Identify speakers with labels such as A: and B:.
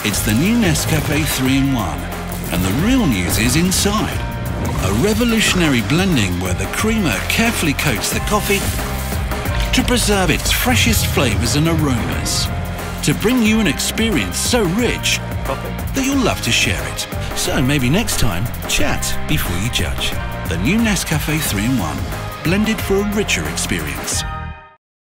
A: It's the new Nescafe 3-in-1, and the real news is inside. A revolutionary blending where the creamer carefully coats the coffee to preserve its freshest flavours and aromas, to bring you an experience so rich that you'll love to share it. So maybe next time, chat before you judge. The new Nescafe 3-in-1, blended for a richer experience.